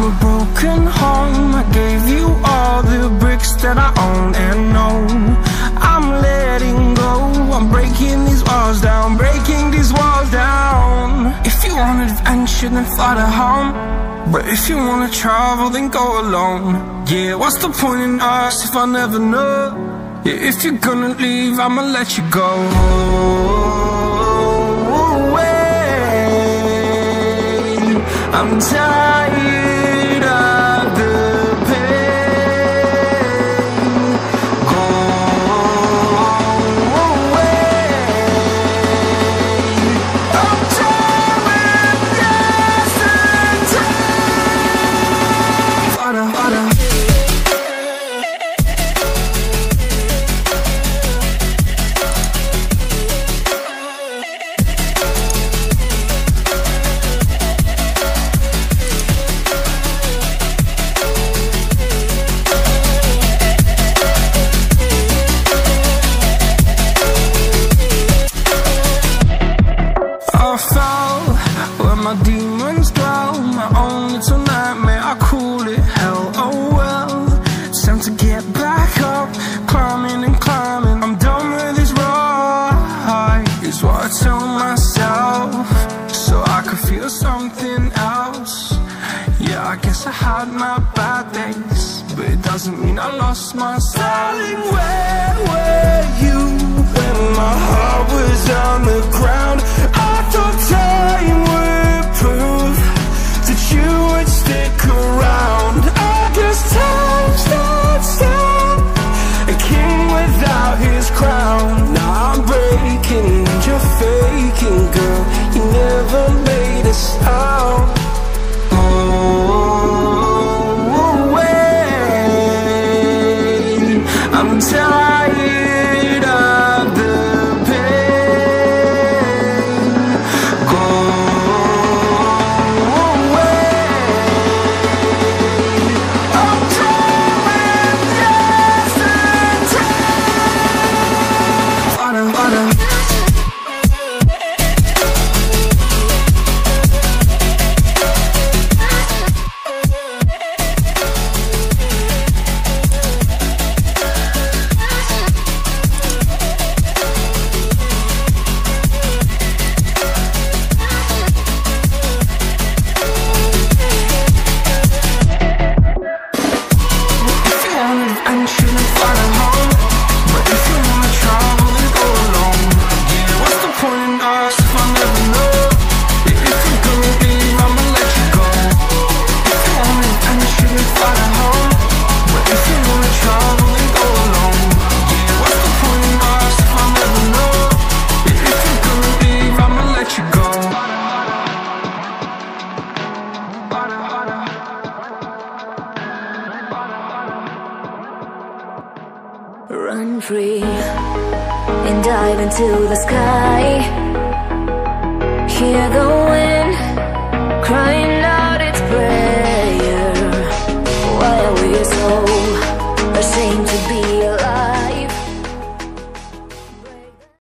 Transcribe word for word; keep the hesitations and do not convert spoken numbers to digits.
a broken home. I gave you all the bricks that I own and know. I'm letting go, I'm breaking these walls down, breaking these walls down. If you want adventure, then fly to home. But if you wanna travel, then go alone. Yeah, what's the point in us if I never know? Yeah, if you're gonna leave, I'ma let you go. I'm tired of the pain. Go away. I'm tired of yesterday. Harder, harder. I fell where my demons dwell. My own little nightmare, I call it hell. Oh well, it's time to get back up. Climbing and climbing, I'm done with this ride, is what I tell myself, so I could feel something else. Yeah, I guess I had my bad days, but it doesn't mean I lost myself. Darling, where were you when my heart was on the ground? I thought time would prove that you would stick around. I guess time stood still, a king without his crown. Now I'm breaking and you're faking, girl. You never made a sound. Oh, wait, I'm tired of the pain. Go away. I'm tired of yesterday. Harder, harder. Run free and dive into the sky. Hear the